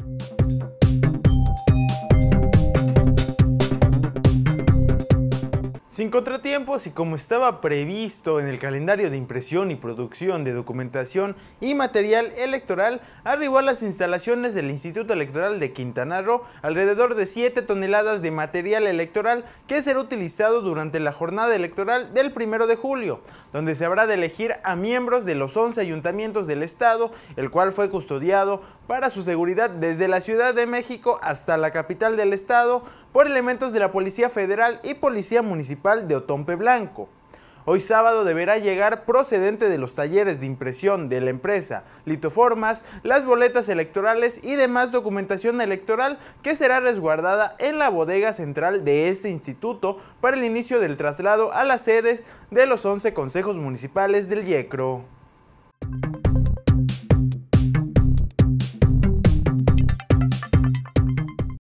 Sin contratiempos y como estaba previsto en el calendario de impresión y producción de documentación y material electoral, arribó a las instalaciones del Instituto Electoral de Quintana Roo alrededor de 7 toneladas de material electoral que será utilizado durante la jornada electoral del 1 de julio, donde se habrá de elegir a miembros de los 11 ayuntamientos del estado, el cual fue custodiado para su seguridad desde la Ciudad de México hasta la capital del estado por elementos de la Policía Federal y Policía Municipal de Otompe Blanco. Hoy sábado deberá llegar procedente de los talleres de impresión de la empresa Litoformas, las boletas electorales y demás documentación electoral que será resguardada en la bodega central de este instituto para el inicio del traslado a las sedes de los 11 consejos municipales del YECRO.